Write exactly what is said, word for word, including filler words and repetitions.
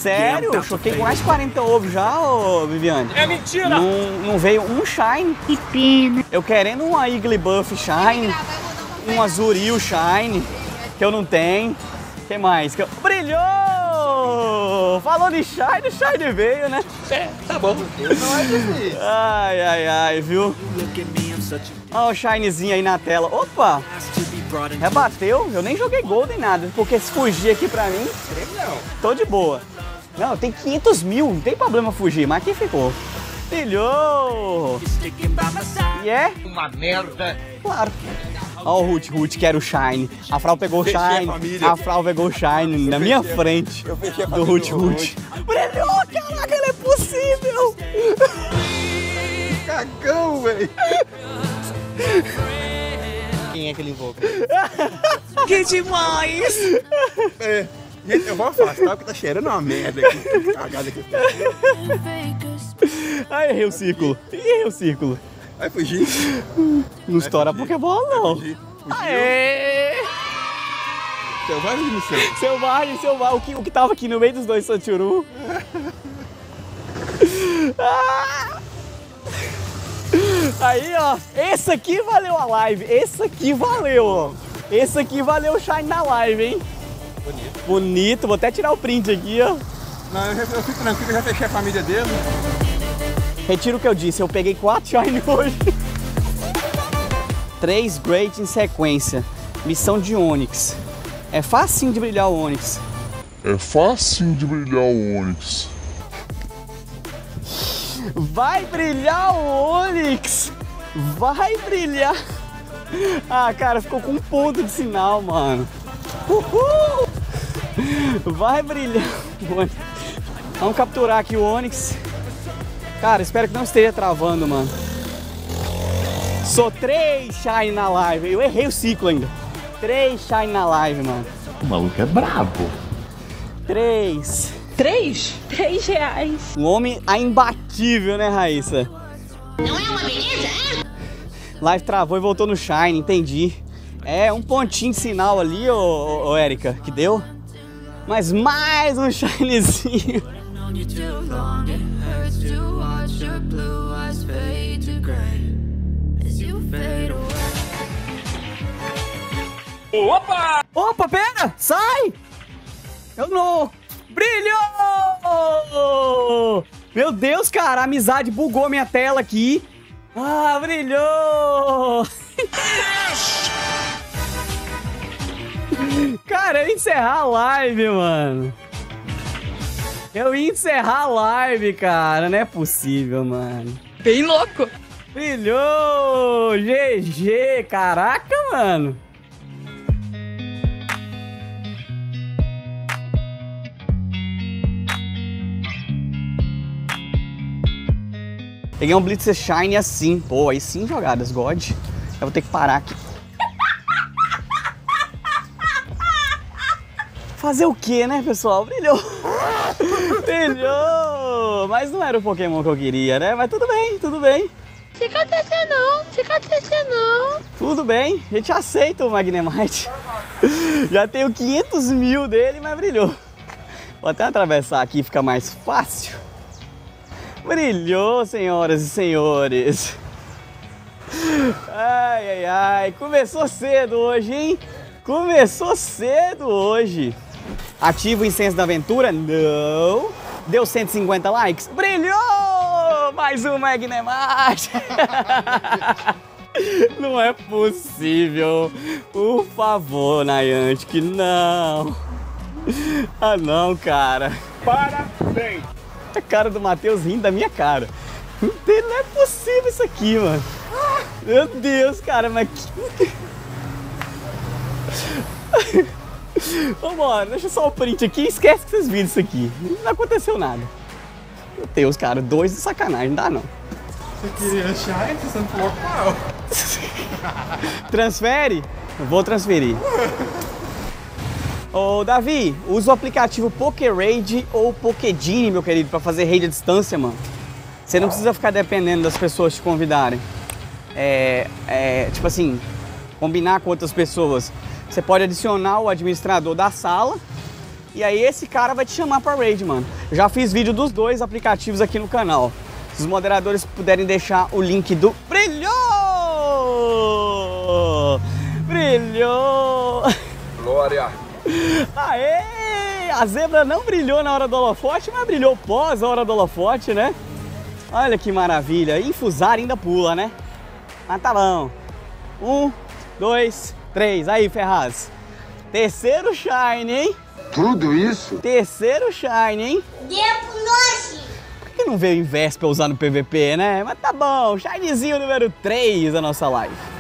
Sério? Eu choquei com mais de quarenta ovos já, ô Viviane. É mentira! Não, não veio um Shine. Que pena. Eu querendo uma Igglybuff Shine, um Azuril Shine, que eu não tenho. O que mais? Que eu... Brilhou! Falou de Shine, o Shine veio, né? É, tá bom. Não é difícil. Ai, ai, ai, viu? Olha o Shinezinho aí na tela. Opa! Rebateu? Eu nem joguei Gold nem nada, porque se fugir aqui pra mim, Não. tô de boa. Não, tem quinhentos mil, não tem problema fugir, mas aqui ficou. Brilhou! E é? Uma merda. Claro. Ó o Ruth, Ruth que era o Shine. A Frau pegou o Fechei a Shine. família. A Frau pegou o Shine na minha fechei a- frente. eu fechei a Do família Ruth do Ruth. Brilhou, caraca, não é possível! Cagão, velho. Quem é que ele invoca? Que demais! É. Gente, eu vou afastar porque tá cheirando uma merda aqui. Que cagada aqui. Ai, errei o círculo. Errei o círculo. Vai fugir. Não estoura fugir. Pokébola, não. Fugir. Fugiu. Aê! Selvagem ou missão? Selvagem, selvagem. O que, o que tava aqui no meio dos dois Sandshrew. Ah! Aí, ó. Esse aqui valeu a live. Esse aqui valeu, ó. Esse aqui valeu o Shine na live, hein? Bonito. Bonito. Vou até tirar o print aqui, ó. Não, eu, já, eu fico tranquilo, eu já fechei a família dele. Retiro o que eu disse. Eu peguei quatro Shine hoje. Três Great em sequência. Missão de Onix. É facinho de brilhar o Onix. É fácil de brilhar o Onix. Vai brilhar o Onix! Vai brilhar! Ah, cara, ficou com um ponto de sinal, mano. Uhul! Vai brilhar o Onix. Vamos capturar aqui o Onix. Cara, espero que não esteja travando, mano. Sou três Shine na live. Eu errei o ciclo ainda. Três Shine na live, mano. O maluco é brabo. Três. Três? Três reais. Um homem imbatível, né, Raíssa? Não é uma beleza, é? Live travou e voltou no Shine, entendi. É, um pontinho de sinal ali, ô, ô, ô Érica, que deu. Mas mais um Shinezinho. Opa! Opa, pera! Sai! Eu não... Brilhou! Meu Deus, cara, a amizade bugou minha tela aqui. Ah, brilhou! Cara, eu ia encerrar a live, mano. Eu ia encerrar a live, cara. Não é possível, mano. Bem louco. Brilhou! G G! Caraca, mano. Peguei um Blitzer Shine assim. Pô, aí sim jogadas, God. Eu vou ter que parar aqui. Fazer o que, né, pessoal? Brilhou! Brilhou! Mas não era o Pokémon que eu queria, né? Mas tudo bem, tudo bem. Fica até não, fica até não. Tudo bem, a gente aceita o Magnemite. Já tenho quinhentos mil dele, mas brilhou. Vou até atravessar aqui, fica mais fácil. Brilhou, senhoras e senhores. Ai, ai, ai. Começou cedo hoje, hein? Começou cedo hoje. Ativa o incenso da aventura? Não. Deu cento e cinquenta likes? Brilhou! Mais um Magnemite. Não é possível. Por favor, Niantic, não. Ah, não, cara. Parabéns! A cara do Matheus rindo da minha cara. Não é possível isso aqui, mano. Meu Deus, cara, mas que... Vambora, deixa só o print aqui e esquece que vocês viram isso aqui. Não aconteceu nada. Meu Deus, cara, dois de sacanagem, não dá não. Você queria Shine, você não falou qual? Transfere? Eu vou transferir. Ô, Davi, usa o aplicativo PokéRaid ou PokéGenie, meu querido, pra fazer raid à distância, mano. Você não precisa ficar dependendo das pessoas te convidarem. É, é, tipo assim, combinar com outras pessoas. Você pode adicionar o administrador da sala E aí esse cara vai te chamar pra raid, mano. Eu já fiz vídeo dos dois aplicativos aqui no canal. Se os moderadores puderem deixar o link do... Brilhou! Brilhou! Glória! Aê! A zebra não brilhou na hora do holofote, mas brilhou pós a hora do holofote, né? Olha que maravilha. Infusar ainda pula, né? Mas tá bom. Um, dois, três. Aí, Ferraz. Terceiro shine, hein? Tudo isso? Terceiro shine, hein? Deu pro nós. Por que não veio em Vespa usar no P V P, né? Mas tá bom. Shinezinho número três da nossa live.